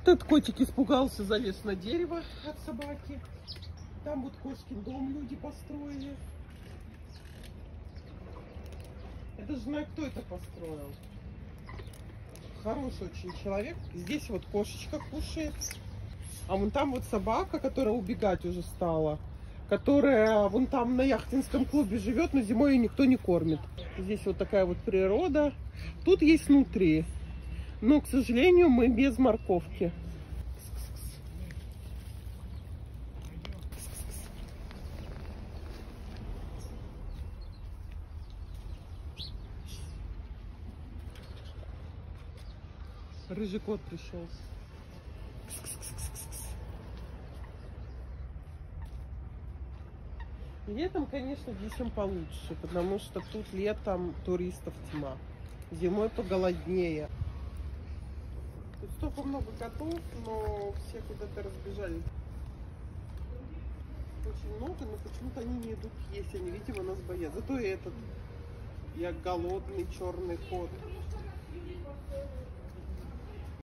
Этот котик испугался, залез на дерево от собаки. Там вот кошкин дом люди построили. Я даже знаю, кто это построил. Хороший очень человек. Здесь вот кошечка кушает. А вон там вот собака, которая убегать уже стала. Которая вон там на яхтинском клубе живет, но зимой ее никто не кормит. Здесь вот такая вот природа. Тут есть нутрии. Но, к сожалению, мы без морковки. Рыжий кот пришел. Летом, конечно, детям получше, потому что тут летом туристов тьма. Зимой поголоднее. Тут столько много котов, но все куда-то разбежались. Очень много, но почему-то они не идут есть. Они, видимо, нас боятся. Зато и этот, я голодный черный кот.